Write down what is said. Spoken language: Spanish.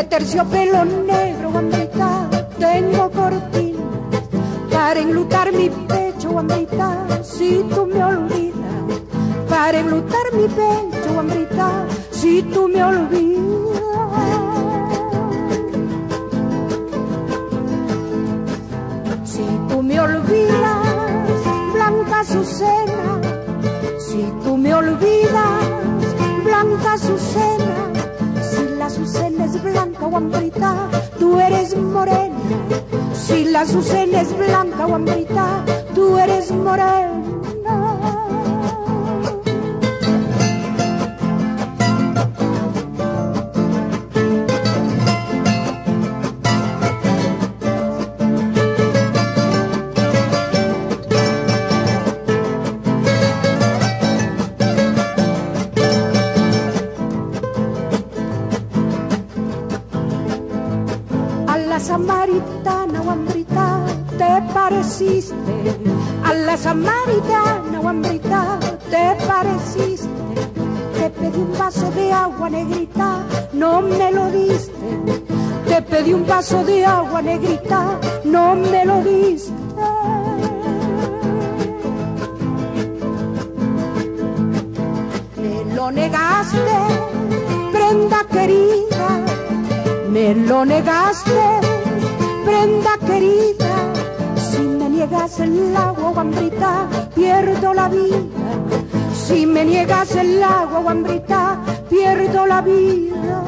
terciopelo negro, guambrita, tengo cortinas para enlutar mi pecho, guambrita, si tú me olvidas, para enlutar mi pecho, guambrita, si tú me olvidas. Si tú me olvidas, blanca Azucena, si tú me olvidas, blanca Azucena, si la azucena es blanca, guambrita, tú eres morena. Si la azucena es blanca, guambrita, tú eres morena. Samaritana, guambrita, te pareciste. A la samaritana, guambrita, te pareciste. Te pedí un vaso de agua, negrita, no me lo diste. Te pedí un vaso de agua, negrita, no me lo diste. Me lo negaste, prenda querida, me lo negaste, prenda querida. Si me niegas el agua, guambrita, pierdo la vida. Si me niegas el agua, guambrita, pierdo la vida.